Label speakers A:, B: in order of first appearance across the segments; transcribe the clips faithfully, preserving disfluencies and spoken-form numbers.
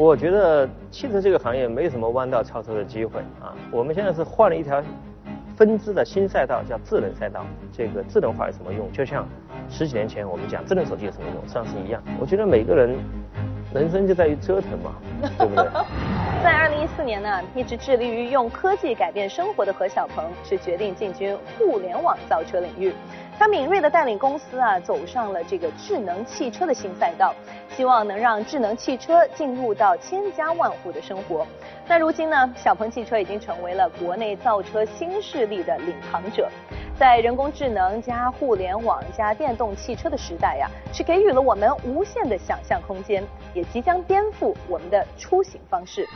A: 我觉得汽车这个行业没什么弯道超车的机会啊。我们现在是换了一条分支的新赛道，叫智能赛道。这个智能化有什么用？就像十几年前我们讲智能手机有什么用，实际上是一样。我觉得每个人人生就在于折腾嘛，对不对？
B: 在二零一四年呢，一直致力于用科技改变生活的何小鹏是决定进军互联网造车领域。他敏锐地带领公司啊走上了这个智能汽车的新赛道，希望能让智能汽车进入到千家万户的生活。那如今呢，小鹏汽车已经成为了国内造车新势力的领航者。在人工智能加互联网加电动汽车的时代呀、啊，是给予了我们无限的想象空间，也即将颠覆我们的出行方式。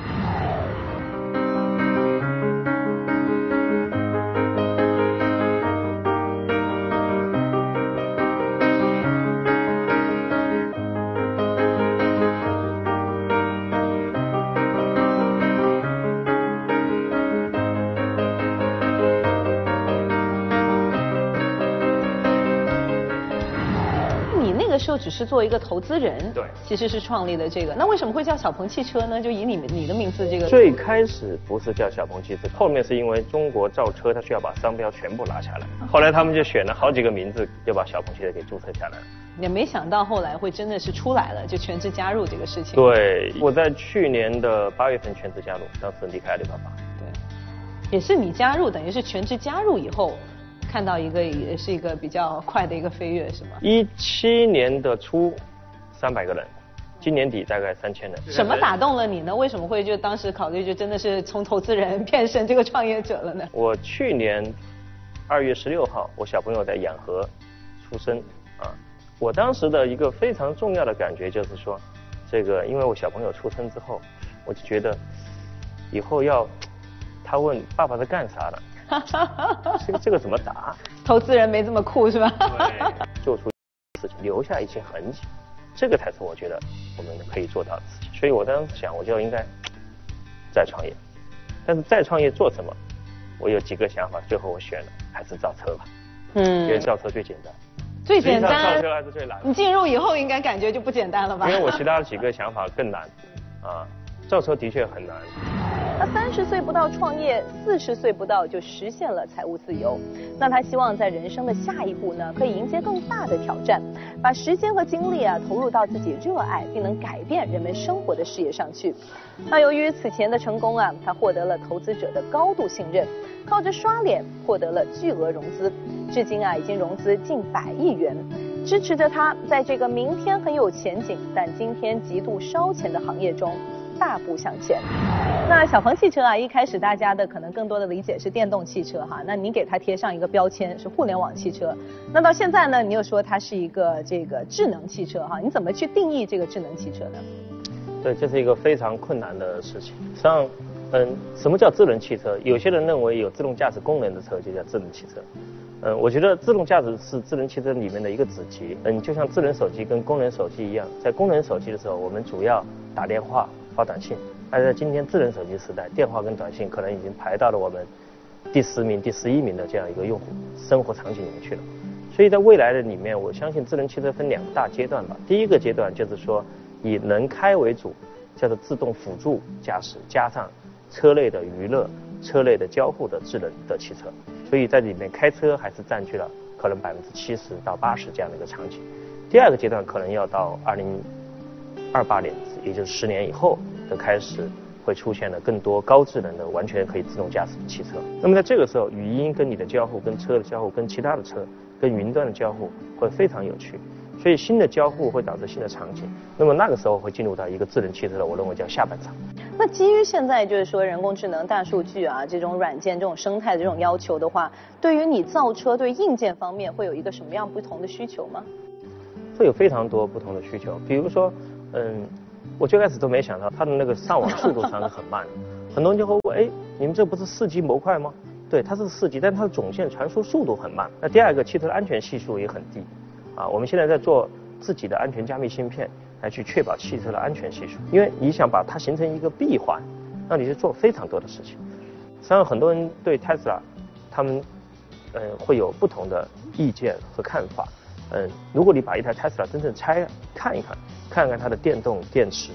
B: 时候只是做一个投资人，
A: 对，
B: 其实是创立的这个。那为什么会叫小鹏汽车呢？就以你们你的名字这个。
A: 最开始不是叫小鹏汽车，后面是因为中国造车它需要把商标全部拿下来，后来他们就选了好几个名字，就把小鹏汽车给注册下来了。
B: 也没想到后来会真的是出来了，就全职加入这个事情。
A: 对，我在去年的八月份全职加入，当时离开阿里巴巴。
B: 对，也是你加入，等于是全职加入以后。看到一个也是一个比较快的一个飞跃，是吗？
A: 一七年的初，三百个人，今年底大概三千人。
B: 什么打动了你呢？为什么会就当时考虑就真的是从投资人变成这个创业者了呢？
A: 我去年二月十六号，我小朋友在养和出生啊。我当时的一个非常重要的感觉就是说，这个因为我小朋友出生之后，我就觉得以后要他问爸爸在干啥呢？这个这个怎么打？
B: 投资人没这么酷是吧？
A: 对，做出事情，留下一些痕迹，这个才是我觉得我们可以做到的事情。所以我当时想，我就应该再创业。但是再创业做什么？我有几个想法，最后我选了还是造车吧。嗯，因为造车最简单。
B: 最简单。
A: 造车还是最难。
B: 你进入以后应该感觉就不简单了吧？
A: 因为我其他几个想法更难，啊，造车的确很难。
B: 他三十岁不到创业，四十岁不到就实现了财务自由。那他希望在人生的下一步呢，可以迎接更大的挑战，把时间和精力啊投入到自己热爱并能改变人们生活的事业上去。那由于此前的成功啊，他获得了投资者的高度信任，靠着刷脸获得了巨额融资，至今啊已经融资近百亿元，支持着他在这个明天很有前景，但今天极度烧钱的行业中大步向前。那小鹏汽车啊，一开始大家的可能更多的理解是电动汽车哈，那你给它贴上一个标签是互联网汽车，那到现在呢，你又说它是一个这个智能汽车哈，你怎么去定义这个智能汽车呢？
A: 对，这是一个非常困难的事情。实际上，嗯，什么叫智能汽车？有些人认为有自动驾驶功能的车就叫智能汽车。嗯，我觉得自动驾驶是智能汽车里面的一个子集。嗯，就像智能手机跟功能手机一样，在功能手机的时候，我们主要打电话、发短信。而在今天智能手机时代，电话跟短信可能已经排到了我们第十名、第十一名的这样一个用户生活场景里面去了。所以在未来的里面，我相信智能汽车分两个大阶段吧。第一个阶段就是说以能开为主，叫做自动辅助驾驶，加上车内的娱乐、车内的交互的智能的汽车。所以在里面开车还是占据了可能百分之七十到八十这样的一个场景。第二个阶段可能要到二零二八年，也就是十年以后的开始，会出现了更多高智能的完全可以自动驾驶的汽车。那么在这个时候，语音跟你的交互、跟车的交互、跟其他的车、跟云端的交互会非常有趣。所以新的交互会导致新的场景。那么那个时候会进入到一个智能汽车的，我认为叫下半场。
B: 那基于现在就是说人工智能、大数据啊这种软件、这种生态的这种要求的话，对于你造车对硬件方面会有一个什么样不同的需求吗？
A: 会有非常多不同的需求。比如说，嗯，我最开始都没想到它的那个上网速度上是很慢的。很多人就会问，哎，你们这不是四 G 模块吗？对，它是四 G， 但它的总线传输速度很慢。那第二个，汽车的安全系数也很低。啊，我们现在在做自己的安全加密芯片，来去确保汽车的安全系数。因为你想把它形成一个闭环，那你就做非常多的事情。实际上，很多人对 Tesla， 他们呃会有不同的意见和看法。嗯，如果你把一台 Tesla 真正拆看一看，看看它的电动电池，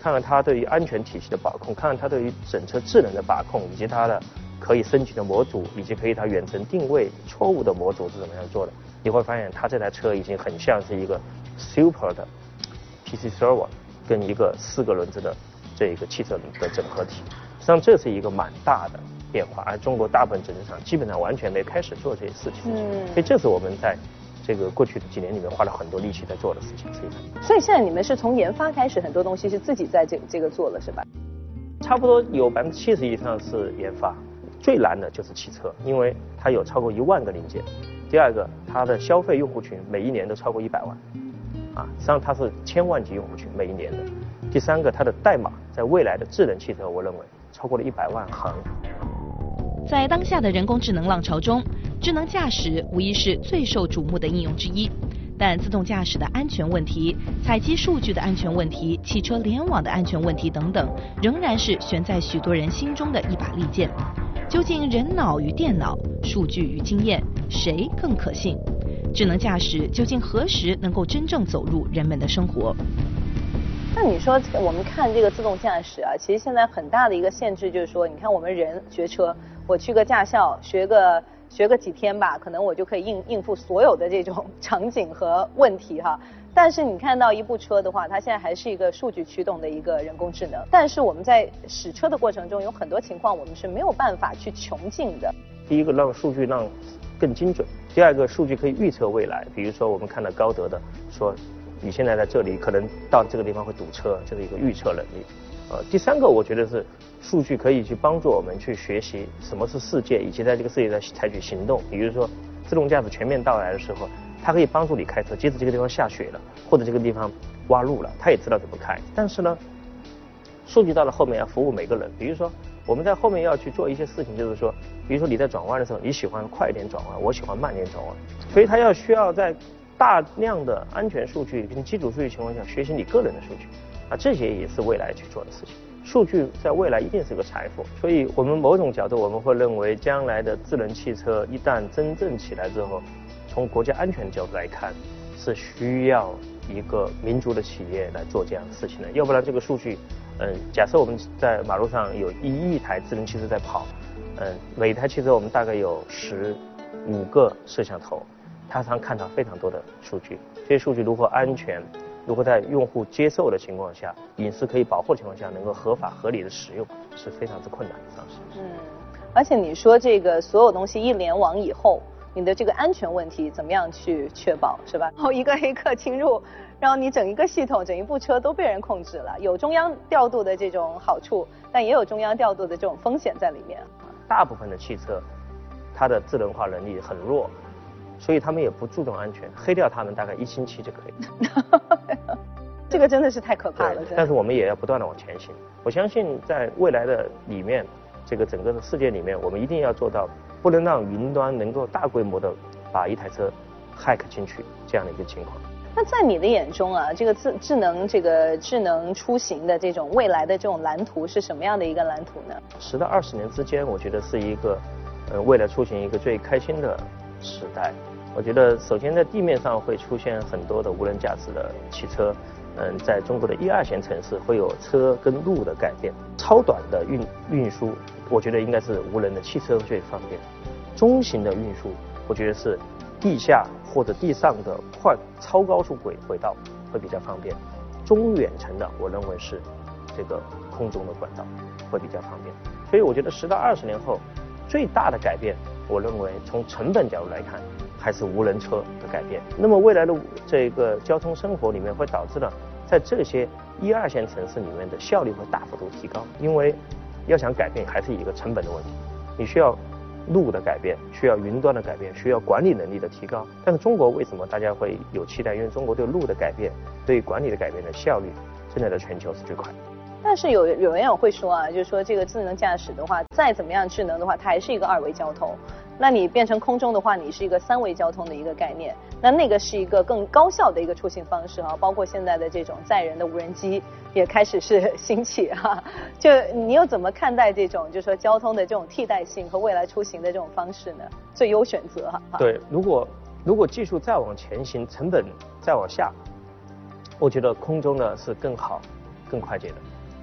A: 看看它对于安全体系的把控，看看它对于整车智能的把控，以及它的可以升级的模组，以及可以它远程定位错误的模组是怎么样做的。你会发现，它这台车已经很像是一个 super 的 P C server 跟一个四个轮子的这一个汽车的整合体。实际上，这是一个蛮大的变化，而中国大部分整车厂基本上完全没开始做这些事情。嗯，所以这是我们在这个过去的几年里面花了很多力气在做的事情。
B: 所以现在你们是从研发开始，很多东西是自己在这这个做了，是吧？
A: 差不多有百分之七十以上是研发。最难的就是汽车，因为它有超过一万个零件。第二个，它的消费用户群每一年都超过一百万，啊，实际上它是千万级用户群每一年的。第三个，它的代码在未来的智能汽车，我认为超过了一百万行。
C: 在当下的人工智能浪潮中，智能驾驶无疑是最受瞩目的应用之一。但自动驾驶的安全问题、采集数据的安全问题、汽车联网的安全问题等等，仍然是悬在许多人心中的一把利剑。究竟人脑与电脑、数据与经验，谁更可信？智能驾驶究竟何时能够真正走入人们的生活？
B: 那你说，我们看这个自动驾驶啊，其实现在很大的一个限制就是说，你看我们人学车，我去个驾校学个学个几天吧，可能我就可以应应付所有的这种场景和问题哈。但是你看到一部车的话，它现在还是一个数据驱动的一个人工智能。但是我们在使车的过程中，有很多情况我们是没有办法去穷尽的。
A: 第一个，让数据让更精准；第二个，数据可以预测未来。比如说，我们看到高德的说，你现在在这里，可能到这个地方会堵车，这是一个预测能力。呃，第三个，我觉得是数据可以去帮助我们去学习什么是世界，以及在这个世界上采取行动。比如说，自动驾驶全面到来的时候，它可以帮助你开车，即使这个地方下雪了，或者这个地方挖路了，它也知道怎么开。但是呢，数据到了后面要服务每个人。比如说，我们在后面要去做一些事情，就是说，比如说你在转弯的时候，你喜欢快一点转弯，我喜欢慢点转弯，所以它要需要在大量的安全数据跟基础数据情况下学习你个人的数据，啊，这些也是未来去做的事情。数据在未来一定是个财富，所以我们某种角度我们会认为，将来的智能汽车一旦真正起来之后，从国家安全角度来看，是需要一个民族的企业来做这样的事情的，要不然这个数据，嗯，假设我们在马路上有一亿台智能汽车在跑，嗯，每台汽车我们大概有十五个摄像头，它常看到非常多的数据，这些数据如何安全，如何在用户接受的情况下，隐私可以保护的情况下，能够合法合理的使用，是非常之困难的。当时，
B: 嗯，而且你说这个所有东西一联网以后，你的这个安全问题怎么样去确保，是吧？然后一个黑客侵入，然后你整一个系统、整一部车都被人控制了，有中央调度的这种好处，但也有中央调度的这种风险在里面。
A: 大部分的汽车，它的智能化能力很弱，所以他们也不注重安全，黑掉它们大概一星期就可以。
B: 这个真的是太可怕了。
A: 但是我们也要不断的往前行。我相信在未来的里面，这个整个的世界里面，我们一定要做到，不能让云端能够大规模的把一台车 hack 进去这样的一个情况。
B: 那在你的眼中啊，这个智智能这个智能出行的这种未来的这种蓝图是什么样的一个蓝图呢？
A: 十到二十年之间，我觉得是一个，呃，未来出行一个最开心的时代。我觉得首先在地面上会出现很多的无人驾驶的汽车，嗯，在中国的一二线城市会有车跟路的改变。超短的运运输，我觉得应该是无人的汽车最方便。中型的运输，我觉得是地下或者地上的快超高速轨轨道会比较方便。中远程的，我认为是这个空中的管道会比较方便。所以我觉得十到二十年后，最大的改变，我认为从成本角度来看，还是无人车的改变。那么未来的这个交通生活里面会导致了，在这些一二线城市里面的效率会大幅度提高，因为要想改变还是一个成本的问题，你需要路的改变，需要云端的改变，需要管理能力的提高。但是中国为什么大家会有期待？因为中国对路的改变、对管理的改变的效率，现在在全球是最快的。
B: 但是有有人也会说啊，就是说这个智能驾驶的话，再怎么样智能的话，它还是一个二维交通。那你变成空中的话，你是一个三维交通的一个概念。那那个是一个更高效的一个出行方式哈，包括现在的这种载人的无人机也开始是兴起哈。就你又怎么看待这种，就是说交通的这种替代性和未来出行的这种方式呢？最优选择哈。
A: 对，如果如果技术再往前行，成本再往下，我觉得空中呢是更好、更快捷的。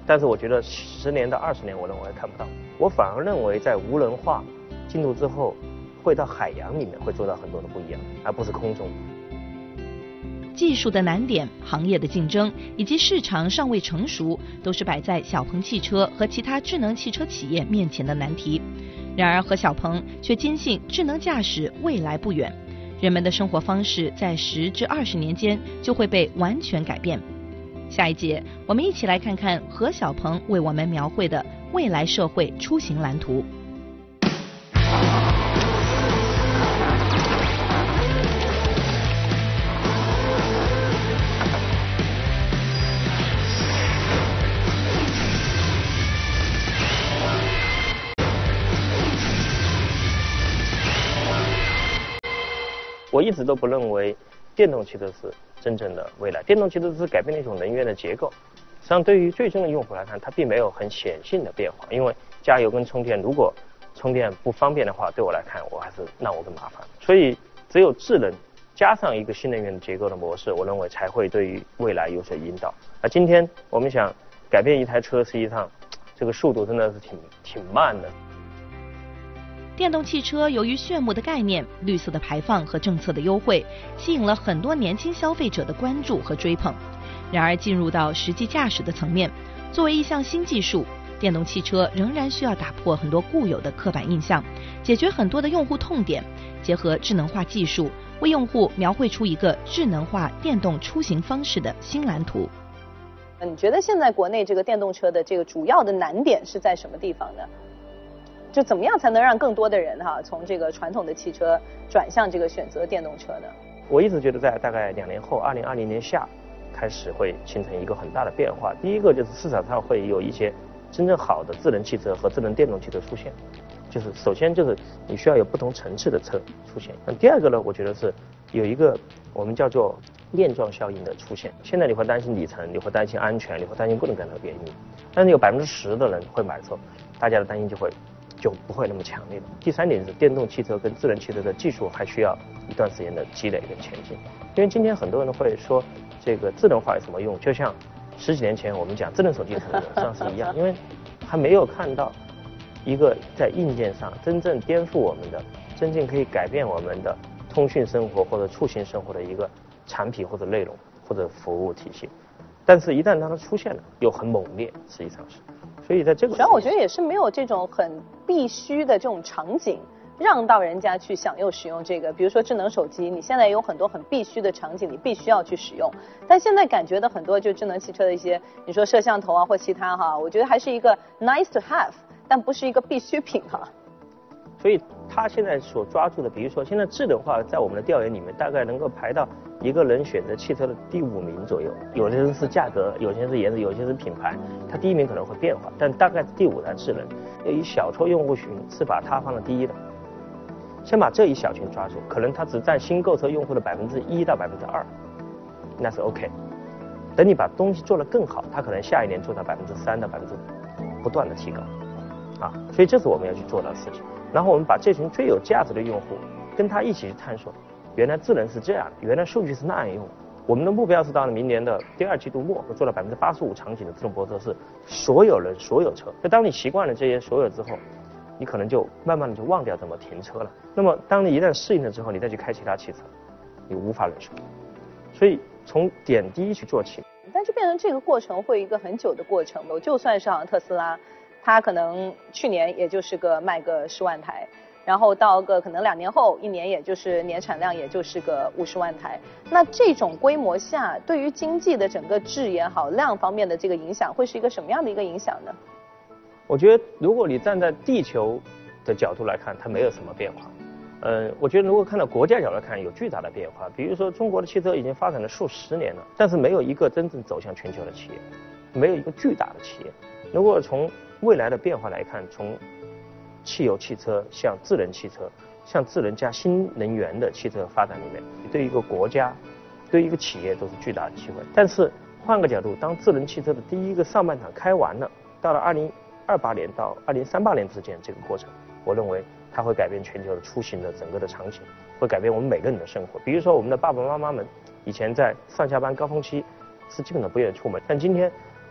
A: 但是我觉得十年到二十年，我认为看不到。我反而认为在无人化进入之后，会到海洋里面会做到很多的不一样，而不是空中。
C: 技术的难点、行业的竞争以及市场尚未成熟，都是摆在小鹏汽车和其他智能汽车企业面前的难题。然而，何小鹏却坚信智能驾驶未来不远，人们的生活方式在十至二十年间就会被完全改变。下一节，我们一起来看看何小鹏为我们描绘的未来社会出行蓝图。
A: 我一直都不认为电动汽车是真正的未来，电动汽车只是改变了一种能源的结构。实际上，对于最终的用户来看，它并没有很显性的变化。因为加油跟充电，如果充电不方便的话，对我来看，我还是让我更麻烦。所以，只有智能加上一个新能源的结构的模式，我认为才会对于未来有所引导。而今天我们想改变一台车，实际上这个速度真的是挺挺慢的。
C: 电动汽车由于炫目的概念、绿色的排放和政策的优惠，吸引了很多年轻消费者的关注和追捧。然而，进入到实际驾驶的层面，作为一项新技术，电动汽车仍然需要打破很多固有的刻板印象，解决很多的用户痛点，结合智能化技术，为用户描绘出一个智能化电动出行方式的新蓝图。
B: 你觉得现在国内这个电动车的这个主要的难点是在什么地方呢？就怎么样才能让更多的人哈、啊、从这个传统的汽车转向这个选择电动车呢？
A: 我一直觉得在大概两年后，二零二零年夏开始会形成一个很大的变化。第一个就是市场上会有一些真正好的智能汽车和智能电动汽车出现，就是首先就是你需要有不同层次的车出现。那第二个呢，我觉得是有一个我们叫做链状效应的出现。现在你会担心里程，你会担心安全，你会担心各种各样的原因，但是有百分之十的人会买的时候，大家的担心就会。就不会那么强烈了。第三点是电动汽车跟智能汽车的技术还需要一段时间的积累跟前进。因为今天很多人会说这个智能化有什么用，就像十几年前我们讲智能手机有什么用，实际上是一样，因为还没有看到一个在硬件上真正颠覆我们的、真正可以改变我们的通讯生活或者出行生活的一个产品或者内容或者服务体系。但是，一旦当它出现了，又很猛烈，实际上是。所以在这个，
B: 主要我觉得也是没有这种很必须的这种场景，让到人家去享用使用这个。比如说智能手机，你现在有很多很必须的场景，你必须要去使用。但现在感觉的很多就智能汽车的一些，你说摄像头啊或其他哈，我觉得还是一个 nice to have， 但不是一个必需品哈。
A: 所以他现在所抓住的，比如说现在智能化在我们的调研里面，大概能够排到一个人选择汽车的第五名左右。有些人是价格，有些是颜值，有些是品牌，它第一名可能会变化，但大概第五它智能。有一小撮用户群是把它放到第一的，先把这一小群抓住，可能它只占新购车用户的百分之一到百分之二，那是 OK。等你把东西做得更好，它可能下一年做到百分之三到百分之不断的提高，啊，所以这是我们要去做到的事情。然后我们把这群最有价值的用户跟他一起去探索，原来智能是这样的，原来数据是那样用。我们的目标是到了明年的第二季度末，会做到百分之八十五场景的自动泊车，是所有人所有车。就当你习惯了这些所有之后，你可能就慢慢的就忘掉怎么停车了。那么当你一旦适应了之后，你再去开其他汽车，你无法忍受。所以从点滴一去做起。
B: 但是变成这个过程会一个很久的过程的，就算是好像特斯拉。它可能去年也就是个卖个十万台，然后到个可能两年后，一年也就是年产量也就是个五十万台。那这种规模下，对于经济的整个质也好、量方面的这个影响，会是一个什么样的一个影响呢？
A: 我觉得，如果你站在地球的角度来看，它没有什么变化。嗯，我觉得如果看到国家角度来看，有巨大的变化。比如说，中国的汽车已经发展了数十年了，但是没有一个真正走向全球的企业，没有一个巨大的企业。如果从未来的变化来看，从汽油汽车向智能汽车，向智能加新能源的汽车发展里面，对于一个国家，对于一个企业都是巨大的机会。但是换个角度，当智能汽车的第一个上半场开完了，到了二零二八年到二零三八年之间这个过程，我认为它会改变全球的出行的整个的场景，会改变我们每个人的生活。比如说我们的爸爸妈妈们以前在上下班高峰期是基本上不愿意出门，但今天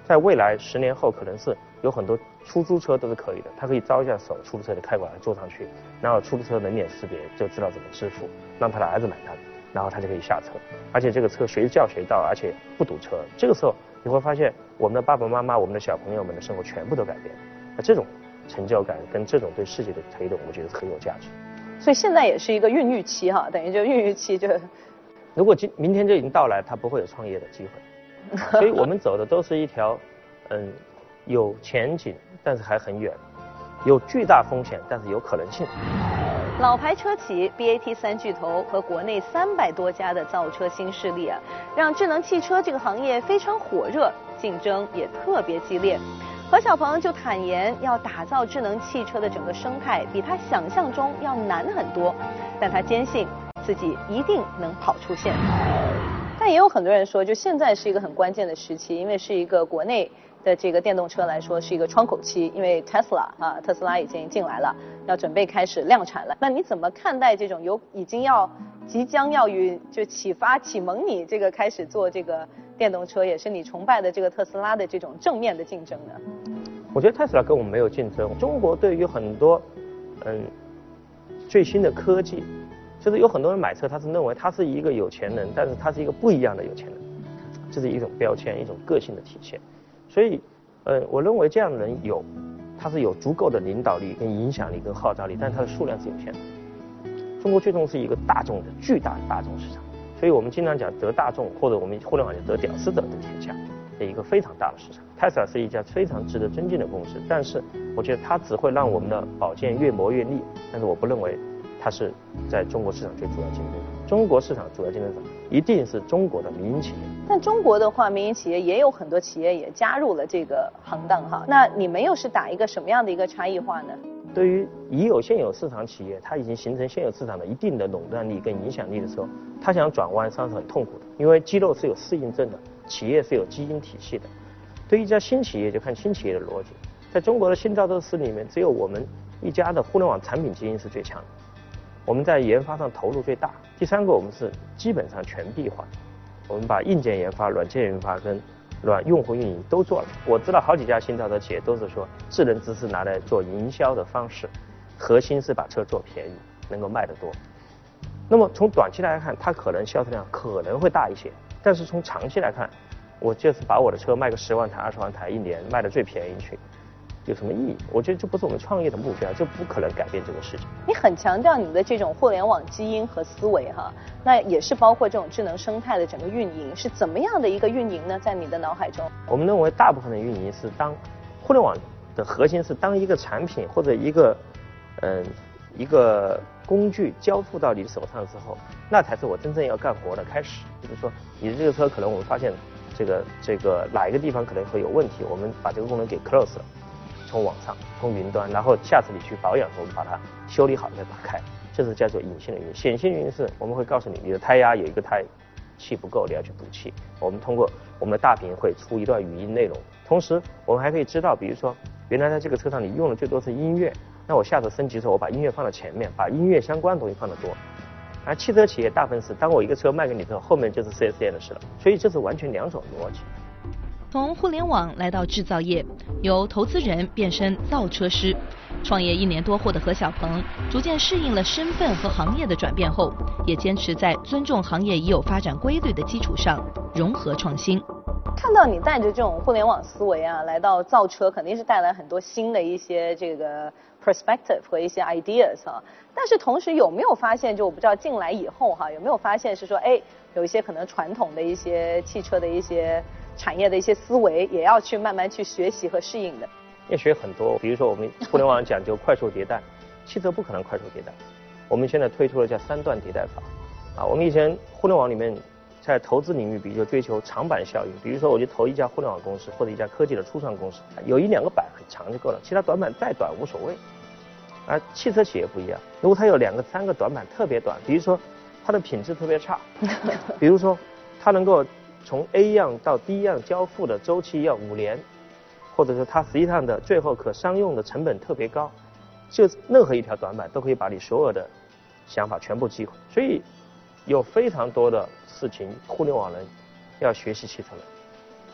A: 在未来十年后，可能是有很多出租车都是可以的，它可以招一下手，出租车就开过来坐上去，然后出租车人脸识别就知道怎么支付，让他的儿子买单，然后他就可以下车，而且这个车随叫随到，而且不堵车。这个时候你会发现，我们的爸爸妈妈、我们的小朋友们的生活全部都改变了。那这种成就感跟这种对世界的推动，我觉得很有价值。
B: 所以现在也是一个孕育期哈，等于就孕育期就，
A: 如果今明天就已经到来，他不会有创业的机会。所以我们走的都是一条，嗯，有前景，但是还很远，有巨大风险，但是有可能性。
B: 老牌车企 B A T 三巨头和国内三百多家的造车新势力啊，让智能汽车这个行业非常火热，竞争也特别激烈。何小鹏就坦言，要打造智能汽车的整个生态，比他想象中要难很多，但他坚信自己一定能跑出线。但也有很多人说，就现在是一个很关键的时期，因为是一个国内的这个电动车来说是一个窗口期，因为 Tesla 啊，特斯拉已经进来了，要准备开始量产了。那你怎么看待这种有已经要即将要与就启发启蒙你这个开始做这个电动车，也是你崇拜的这个特斯拉的这种正面的竞争呢？
A: 我觉得特斯拉跟我们没有竞争。中国对于很多嗯最新的科技，就是有很多人买车，他是认为他是一个有钱人，但是他是一个不一样的有钱人，这是一种标签，一种个性的体现。所以，呃，我认为这样的人有，他是有足够的领导力、跟影响力、跟号召力，但是他的数量是有限的。中国最终是一个大众的巨大的大众市场，所以我们经常讲得大众，或者我们互联网叫得屌丝者得天下的一个非常大的市场。Tesla 是一家非常值得尊敬的公司，但是我觉得它只会让我们的宝剑越磨越利，但是我不认为它是在中国市场最主要竞争者。中国市场主要竞争者一定是中国的民营企业。
B: 但中国的话，民营企业也有很多企业也加入了这个行当哈。那你们又是打一个什么样的一个差异化呢？
A: 对于已有现有市场企业，它已经形成现有市场的一定的垄断力跟影响力的时候，它想转弯实际上是很痛苦的，因为肌肉是有适应症的，企业是有基因体系的。对于一家新企业，就看新企业的逻辑。在中国的新造车司里面，只有我们一家的互联网产品基因是最强的，我们在研发上投入最大。第三个，我们是基本上全闭环，我们把硬件研发、软件研发跟软用户运营都做了。我知道好几家新造车企业都是说智能知识拿来做营销的方式，核心是把车做便宜，能够卖得多。那么从短期来看，它可能销售量可能会大一些，但是从长期来看，我就是把我的车卖个十万台、二十万台一年，卖得最便宜去，有什么意义？我觉得这不是我们创业的目标，这不可能改变这个事情。
B: 你很强调你的这种互联网基因和思维哈，那也是包括这种智能生态的整个运营，是怎么样的一个运营呢？在你的脑海中，
A: 我们认为大部分的运营是当互联网的核心是当一个产品或者一个嗯一个工具交付到你的手上之后，那才是我真正要干活的开始。就是说，你的这个车可能我们发现这个这个哪一个地方可能会有问题，我们把这个功能给 close 了。从网上，从云端，然后下次你去保养的时候，我们把它修理好再打开，这是叫做隐性的运营。显性运营是我们会告诉你，你的胎压有一个胎气不够，你要去补气。我们通过我们的大屏会出一段语音内容，同时我们还可以知道，比如说原来在这个车上你用的最多是音乐，那我下次升级的时候，我把音乐放到前面，把音乐相关的东西放得多。而汽车企业大部分是，当我一个车卖给你之后，后面就是 四 S 店的事了，所以这是完全两种逻辑。
C: 从互联网来到制造业，由投资人变身造车师，创业一年多后的何小鹏，逐渐适应了身份和行业的转变后，也坚持在尊重行业已有发展规律的基础上融合创新。
B: 看到你带着这种互联网思维啊，来到造车，肯定是带来很多新的一些这个 perspective 和一些 ideas 哈。但是同时有没有发现，就我不知道进来以后哈，有没有发现是说，哎，有一些可能传统的一些汽车的一些产业的一些思维，也要去慢慢去学习和适应的。
A: 要学很多，比如说我们互联网讲究快速迭代，汽车不可能快速迭代。我们现在推出了叫三段迭代法，啊，我们以前互联网里面在投资领域，比如说追求长板效应，比如说我就投一家互联网公司或者一家科技的初创公司，有一两个板很长就够了，其他短板再短无所谓。而汽车企业不一样，如果它有两个三个短板特别短，比如说它的品质特别差，比如说它能够从 A 样到 D 样交付的周期要五年，或者说它实际上的最后可商用的成本特别高，就任何一条短板都可以把你所有的想法全部击毁。所以有非常多的事情，互联网人要学习汽车人。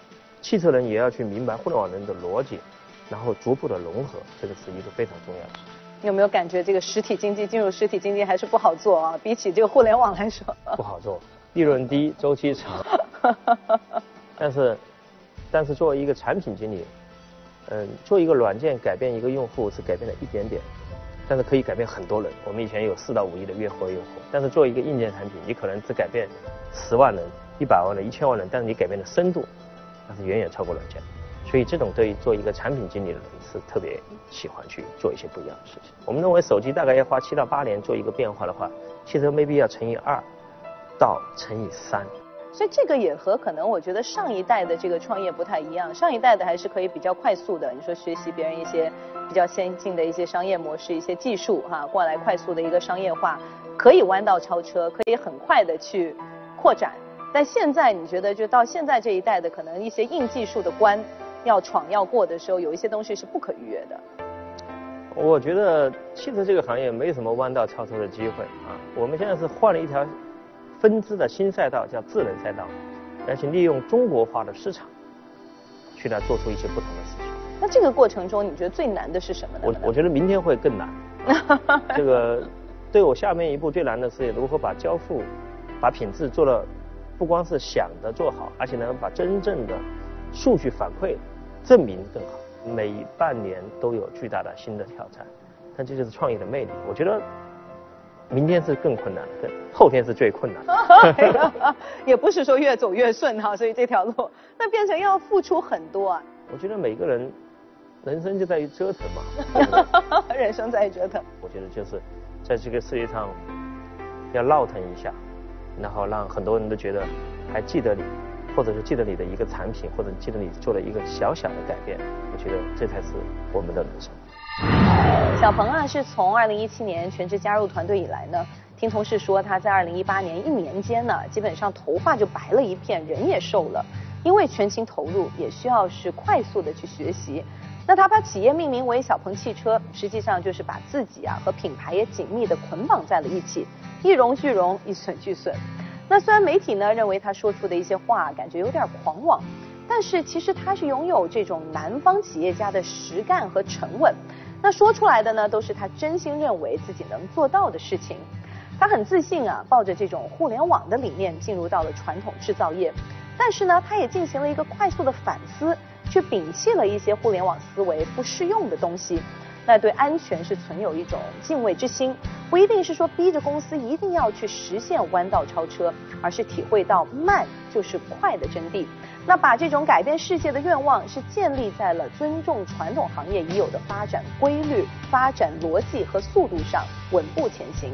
A: 汽车人也要去明白互联网人的逻辑，然后逐步的融合，这个是一个非常重要的事。
B: 有没有感觉这个实体经济进入实体经济还是不好做啊？比起这个互联网来说，
A: 不好做，利润低，周期长。但是，但是作为一个产品经理，嗯，做一个软件改变一个用户是改变了一点点，但是可以改变很多人。我们以前有四到五亿的月活用户，但是作为一个硬件产品，你可能只改变十万人、一百万人、一千万人，但是你改变的深度，那是远远超过软件。所以这种对于做一个产品经理的人是特别喜欢去做一些不一样的事情。我们认为手机大概要花七到八年做一个变化的话，汽车 maybe 要乘以二到乘以三。
B: 所以这个也和可能我觉得上一代的这个创业不太一样，上一代的还是可以比较快速的，你说学习别人一些比较先进的一些商业模式、一些技术哈，过来快速的一个商业化，可以弯道超车，可以很快的去扩展。但现在你觉得就到现在这一代的，可能一些硬技术的关要闯要过的时候，有一些东西是不可逾越的。
A: 我觉得汽车这个行业没什么弯道超车的机会啊，我们现在是换了一条分支的新赛道，叫智能赛道，而且利用中国化的市场去来做出一些不同的事情。
B: 那这个过程中，你觉得最难的是什么呢？
A: 我我觉得明天会更难。这个对我下面一步最难的是如何把交付、把品质做了，不光是想的做好，而且呢把真正的数据反馈证明更好。每半年都有巨大的新的挑战，但这就是创业的魅力。我觉得明天是更困难的，更后天是最困难的。
B: 也不是说越走越顺哈，所以这条路那变成要付出很多啊。
A: 我觉得每个人人生就在于折腾嘛。
B: 人生在于折腾。
A: 我觉得就是在这个世界上要闹腾一下，然后让很多人都觉得还记得你，或者是记得你的一个产品，或者记得你做了一个小小的改变。我觉得这才是我们的人生。
B: 小鹏啊，是从二零一七年全职加入团队以来呢，听同事说他在二零一八年一年间呢，基本上头发就白了一片，人也瘦了，因为全情投入，也需要是快速的去学习。那他把企业命名为小鹏汽车，实际上就是把自己啊和品牌也紧密的捆绑在了一起，一荣俱荣，一损俱损。那虽然媒体呢认为他说出的一些话感觉有点狂妄，但是其实他是拥有这种南方企业家的实干和沉稳。那说出来的呢，都是他真心认为自己能做到的事情。他很自信啊，抱着这种互联网的理念进入到了传统制造业，但是呢，他也进行了一个快速的反思，去摒弃了一些互联网思维不适用的东西。那对安全是存有一种敬畏之心，不一定是说逼着公司一定要去实现弯道超车，而是体会到慢就是快的真谛。那把这种改变世界的愿望是建立在了尊重传统行业已有的发展规律、发展逻辑和速度上，稳步前行。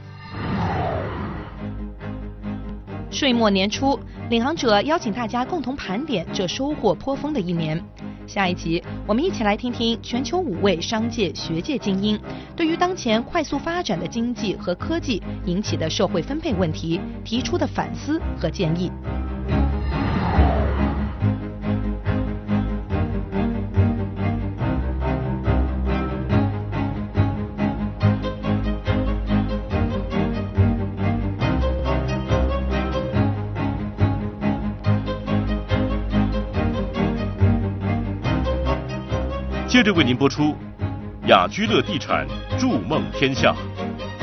C: 岁末年初，领航者邀请大家共同盘点这收获颇丰的一年。下一集，我们一起来听听全球五位商界、学界精英对于当前快速发展的经济和科技引起的社会分配问题提出的反思和建议。
D: 接着为您播出雅居乐地产筑梦天下。